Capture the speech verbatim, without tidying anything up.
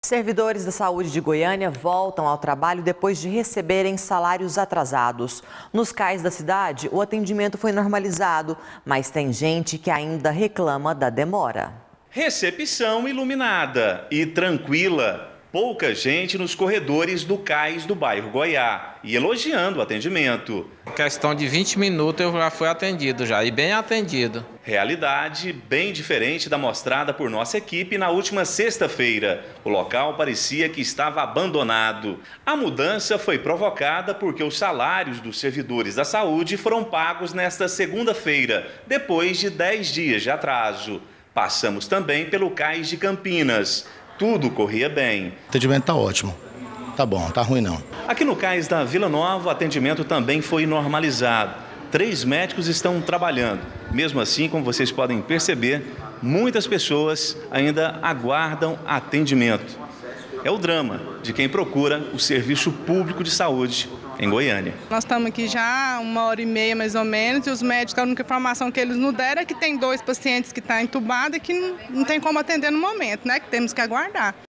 Servidores da saúde de Goiânia voltam ao trabalho depois de receberem salários atrasados. Nos C A Is da cidade, o atendimento foi normalizado, mas tem gente que ainda reclama da demora. Recepção iluminada e tranquila. Pouca gente nos corredores do C A Is do bairro Goiá e elogiando o atendimento. Em questão de vinte minutos eu já fui atendido já, e bem atendido. Realidade bem diferente da mostrada por nossa equipe na última sexta-feira. O local parecia que estava abandonado. A mudança foi provocada porque os salários dos servidores da saúde foram pagos nesta segunda-feira, depois de dez dias de atraso. Passamos também pelo C A Is de Campinas. Tudo corria bem. O atendimento está ótimo. Tá bom, tá ruim não. Aqui no C A Is da Vila Nova, o atendimento também foi normalizado. Três médicos estão trabalhando. Mesmo assim, como vocês podem perceber, muitas pessoas ainda aguardam atendimento. É o drama de quem procura o serviço público de saúde em Goiânia. Nós estamos aqui já uma hora e meia mais ou menos e os médicos, a única informação que eles nos deram é que tem dois pacientes que estão entubados e que não, não tem como atender no momento, né? Que temos que aguardar.